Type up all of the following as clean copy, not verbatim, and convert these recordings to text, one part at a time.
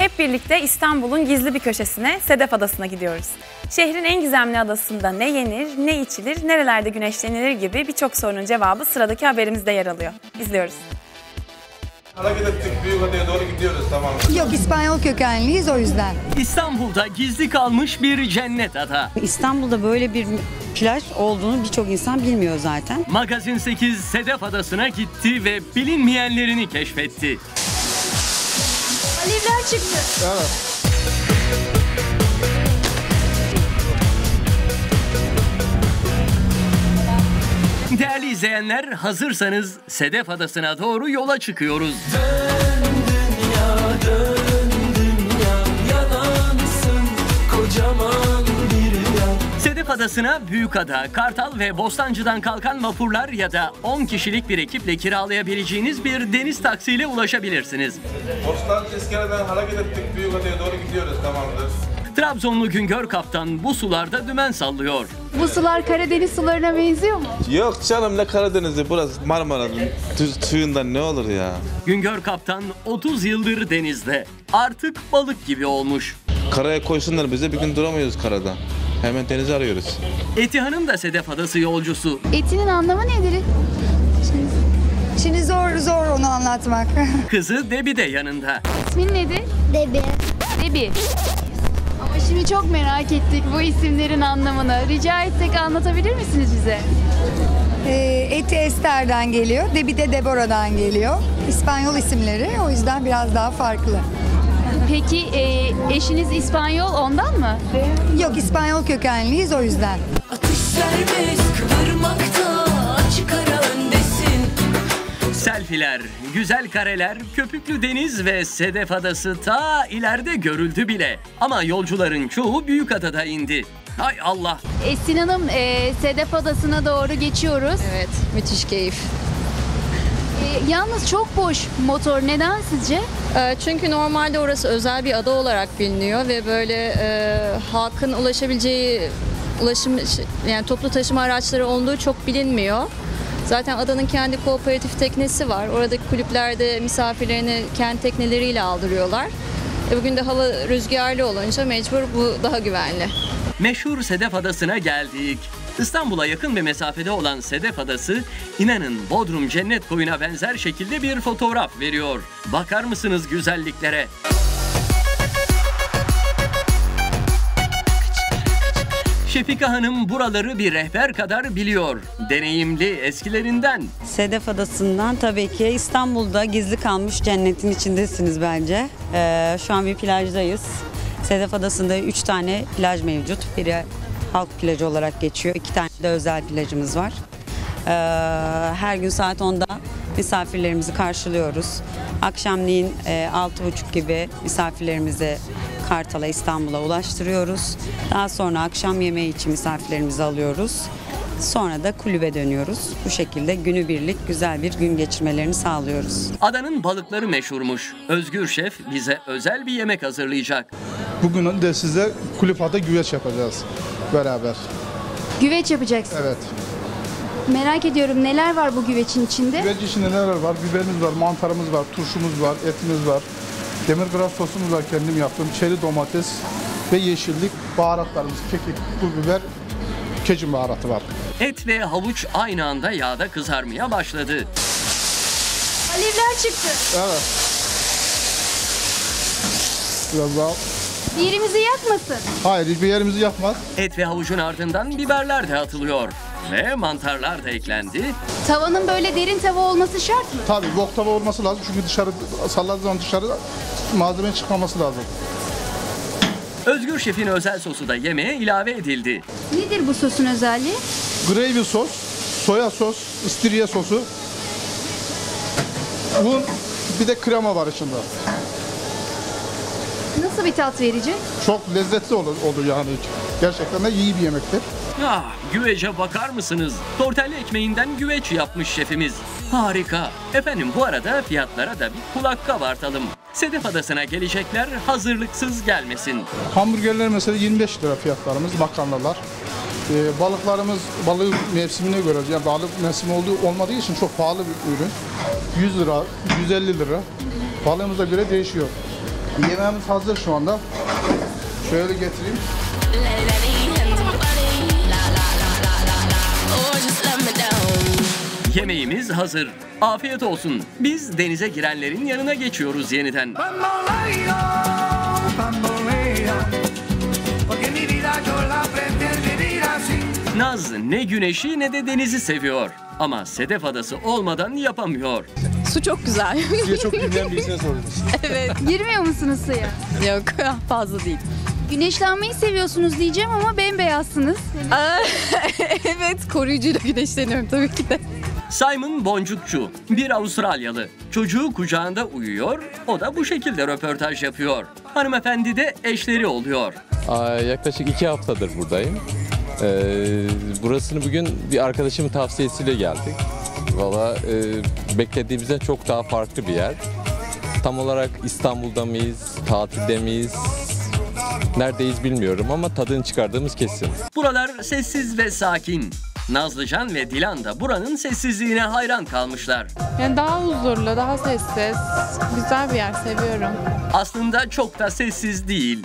Hep birlikte İstanbul'un gizli bir köşesine, Sedef Adası'na gidiyoruz. Şehrin en gizemli adasında ne yenir, ne içilir, nerelerde güneşlenilir gibi birçok sorunun cevabı sıradaki haberimizde yer alıyor. İzliyoruz. Hareket ettik, Büyükada'ya doğru gidiyoruz, tamam. Yok, İspanyol kökenliyiz o yüzden. İstanbul'da gizli kalmış bir cennet ada. İstanbul'da böyle bir plaj olduğunu birçok insan bilmiyor zaten. Magazin 8 Sedef Adası'na gitti ve bilinmeyenlerini keşfetti. Alevler çıktı. Evet. Değerli izleyenler, hazırsanız Sedef Adası'na doğru yola çıkıyoruz. Dön dünya, yalansın kocaman bir rüya. Sedef Adası'na Büyükada, Kartal ve Bostancı'dan kalkan vapurlar ya da 10 kişilik bir ekiple kiralayabileceğiniz bir deniz taksiyle ulaşabilirsiniz. Bostancı iskeleden hareket ettik, Büyükada'ya doğru gidiyoruz, tamamdır. Trabzonlu Güngör Kaptan bu sularda dümen sallıyor. Bu sular Karadeniz sularına benziyor mu? Yok canım, ne Karadeniz'i, burası Marmara'nın suyundan ne olur ya. Güngör Kaptan 30 yıldır denizde. Artık balık gibi olmuş. Karaya koysunlar bize, bir gün duramıyoruz karada. Hemen denizi arıyoruz. Etihan'ın da Sedef Adası yolcusu. Etinin anlamı nedir? Şimdi zor onu anlatmak. Kızı Debi de yanında. İsmin nedir? Debi. Debi. Ama şimdi çok merak ettik bu isimlerin anlamını. Rica etsek anlatabilir misiniz bize? Eti Ester'den geliyor, Debi de Deborah'dan geliyor. İspanyol isimleri, o yüzden biraz daha farklı. Peki eşiniz İspanyol ondan mı? Yok, İspanyol kökenliyiz o yüzden. Atış serbest kıvırmakta, açık ara öndesin. Selfiler, güzel kareler, köpüklü deniz ve Sedef Adası ta ileride görüldü bile. Ama yolcuların çoğu Büyükada'da indi. Hay Allah! Esin Hanım, Sedef Adası'na doğru geçiyoruz. Evet, müthiş keyif. Yalnız çok boş motor. Neden sizce? Çünkü normalde orası özel bir ada olarak biliniyor ve böyle halkın ulaşabileceği yani toplu taşıma araçları olduğu çok bilinmiyor. Zaten adanın kendi kooperatif teknesi var. Oradaki kulüplerde misafirlerini kendi tekneleriyle aldırıyorlar. Bugün de hava rüzgarlı olunca mecbur bu daha güvenli. Meşhur Sedef Adası'na geldik. İstanbul'a yakın bir mesafede olan Sedef Adası, inanın Bodrum Cennet Koyu'na benzer şekilde bir fotoğraf veriyor. Bakar mısınız güzelliklere? Şefika Hanım buraları bir rehber kadar biliyor. Deneyimli eskilerinden. Sedef Adası'ndan tabii ki İstanbul'da gizli kalmış cennetin içindesiniz bence. Şu an bir plajdayız. Sedef Adası'nda 3 tane plaj mevcut. Biri halk plajı olarak geçiyor. 2 tane de özel plajımız var. Her gün saat 10'da misafirlerimizi karşılıyoruz. Akşamleyin 6.30 gibi misafirlerimizi Kartal'a, İstanbul'a ulaştırıyoruz. Daha sonra akşam yemeği için misafirlerimizi alıyoruz. Sonra da kulübe dönüyoruz. Bu şekilde günübirlik güzel bir gün geçirmelerini sağlıyoruz. Adanın balıkları meşhurmuş. Özgür Şef bize özel bir yemek hazırlayacak. Bugün de size kulüpata güveç yapacağız beraber. Güveç yapacaksın. Evet. Merak ediyorum, neler var bu güvecin içinde? Güveç içinde neler var? Biberimiz var, mantarımız var, turşumuz var, etimiz var. Demirgras sosumuz var, kendim yaptım. Çeri domates ve yeşillik, baharatlarımız, kekik, pul biber, kecin baharatı var. Et ve havuç aynı anda yağda kızarmaya başladı. Alevler çıktı. Evet. Biraz daha. Bir yerimizi yakmasın. Hayır, hiçbir yerimizi yakmaz. Et ve havucun ardından biberler de atılıyor. Ve mantarlar da eklendi. Tavanın böyle derin tava olması şart mı? Tabii wok tava olması lazım çünkü dışarı salladığı zaman dışarı malzemenin çıkmaması lazım. Özgür Şef'in özel sosu da yemeğe ilave edildi. Nedir bu sosun özelliği? Gravy sos, soya sos, istiridye sosu, un, bir de krema var içinde. Nasıl bir tat verecek? Çok lezzetli olur yani. Gerçekten de iyi bir yemektir. Ah, güvece bakar mısınız? Tortelli ekmeğinden güveç yapmış şefimiz. Harika. Efendim bu arada fiyatlara da bir kulak kabartalım. Sedef Adası'na gelecekler hazırlıksız gelmesin. Hamburgerler mesela 25 lira fiyatlarımız, makarnalar. Balıklarımız balık mevsimine göre, yani balık mevsimi olmadığı için çok pahalı bir ürün. 100 lira, 150 lira. Balığımıza göre değişiyor. Yemeğimiz hazır şu anda. Şöyle getireyim. Yemeğimiz hazır. Afiyet olsun. Biz denize girenlerin yanına geçiyoruz yeniden. Naz ne güneşi ne de denizi seviyor. Ama Sedef Adası olmadan yapamıyor. Su çok güzel. Suya çok bilmeyen birisine sordunuz. Evet. Girmiyor musunuz suya? Yok fazla değil. Güneşlenmeyi seviyorsunuz diyeceğim ama bembeyazsınız. Evet koruyucuyla güneşleniyorum tabii ki de. Simon Boncukçu, bir Avustralyalı. Çocuğu kucağında uyuyor, o da bu şekilde röportaj yapıyor. Hanımefendi de eşleri oluyor. Yaklaşık 2 haftadır buradayım. Burasını bugün bir arkadaşımın tavsiyesiyle geldik. Valla beklediğimizden çok daha farklı bir yer. Tam olarak İstanbul'da mıyız, tatilde miyiz, neredeyiz bilmiyorum ama tadını çıkardığımız kesin. Buralar sessiz ve sakin. Nazlıcan ve Dilan da buranın sessizliğine hayran kalmışlar. Yani daha huzurlu, daha sessiz. Güzel bir yer, seviyorum. Aslında çok da sessiz değil.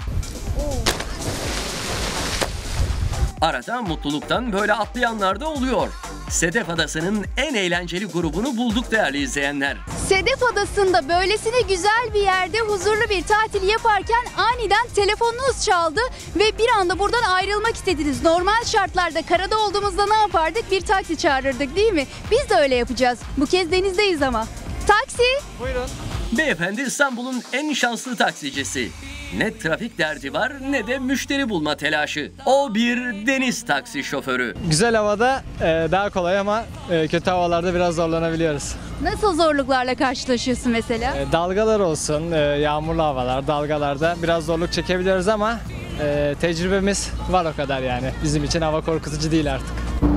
Arada mutluluktan böyle atlayanlar da oluyor. Sedef Adası'nın en eğlenceli grubunu bulduk değerli izleyenler. Sedef Adası'nda böylesine güzel bir yerde huzurlu bir tatil yaparken aniden telefonunuz çaldı ve bir anda buradan ayrılmak istediniz. Normal şartlarda karada olduğumuzda ne yapardık? Bir taksi çağırırdık değil mi? Biz de öyle yapacağız. Bu kez denizdeyiz ama. Taksi! Buyurun. Beyefendi İstanbul'un en şanslı taksicisi. Ne trafik derdi var ne de müşteri bulma telaşı. O bir deniz taksi şoförü. Güzel havada daha kolay ama kötü havalarda biraz zorlanabiliyoruz. Nasıl zorluklarla karşılaşıyorsun mesela? Dalgalar olsun, yağmurlu havalar, dalgalarda biraz zorluk çekebiliyoruz ama tecrübemiz var o kadar yani. Bizim için hava korkutucu değil artık.